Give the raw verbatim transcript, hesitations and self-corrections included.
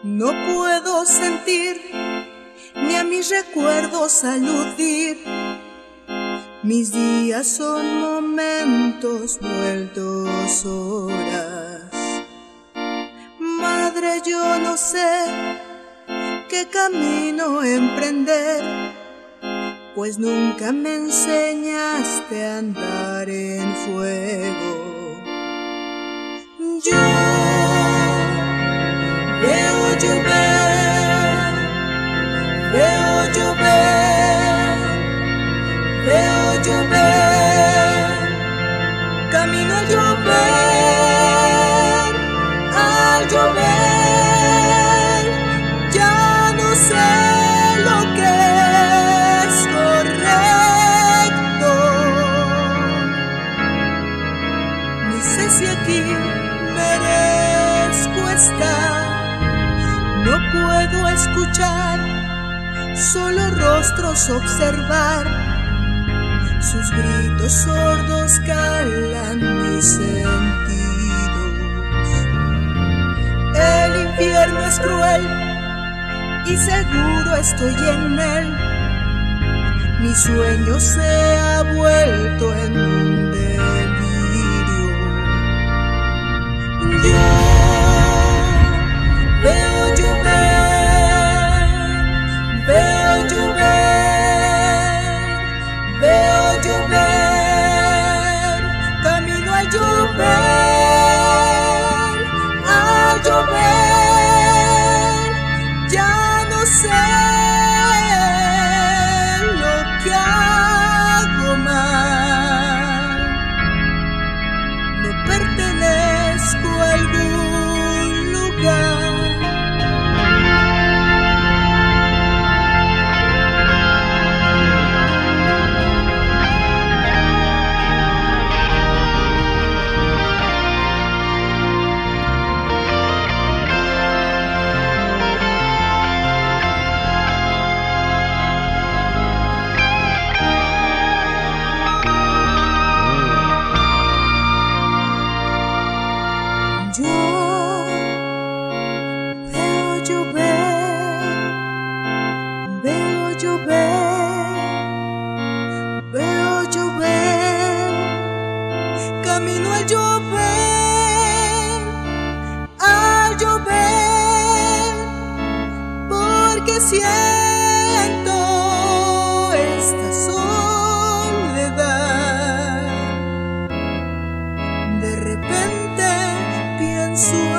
No puedo sentir ni a mis recuerdos aludir. Mis días son momentos vueltos horas. Madre, yo no sé qué camino emprender, pues nunca me enseñaste a andar en fuego. Yo veo llover, veo llover, veo llover, camino al llover, al llover, ya no sé lo que es correcto, ni sé si aquí merezco estar. No puedo escuchar, solo rostros observar. Sus gritos sordos calan mis sentidos. El infierno es cruel y seguro estoy en él. Mi sueño se ha vuelto en un delirio. Yo veo llover, veo llover, veo llover, camino al llover, al llover, ya no sé lo que hago mal, no pertenezco a algún lugar. Yo veo llover, veo llover, veo llover, camino al llover, al llover, porque siento esta soledad. De repente pienso